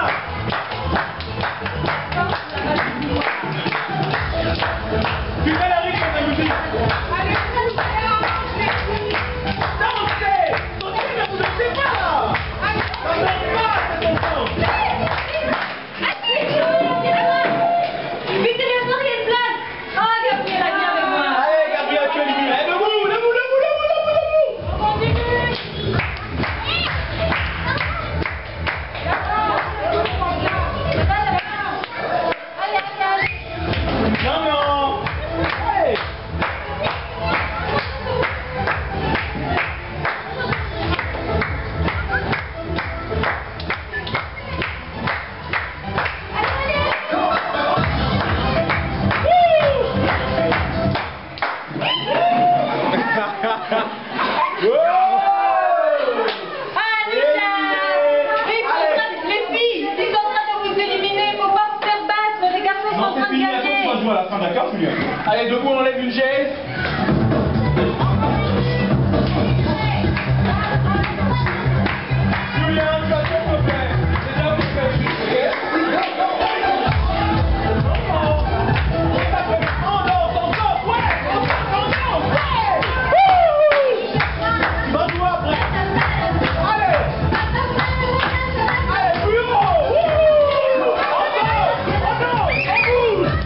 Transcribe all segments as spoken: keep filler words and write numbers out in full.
Tu fais la rythme de la musique. Dansez. Dansez, mais vous dansez pas là. Ça ne danse pas, c'est ton sens. Allez, Gabriel, tu es éliminé. Allez, debout, debout, debout, debout, debout, debout. Non, non. Allez. À la fin, d'accord, Julien? Allez, debout, on enlève une chaise. Julien, tu as tout fait. C'est déjà fait, ok? On danse, on danse, ouais! On danse, on danse, ouais! Tu vas jouer après. Allez! Allez, plus haut! On danse, on danse, on bouge!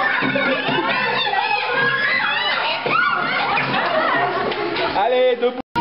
Allez, debout.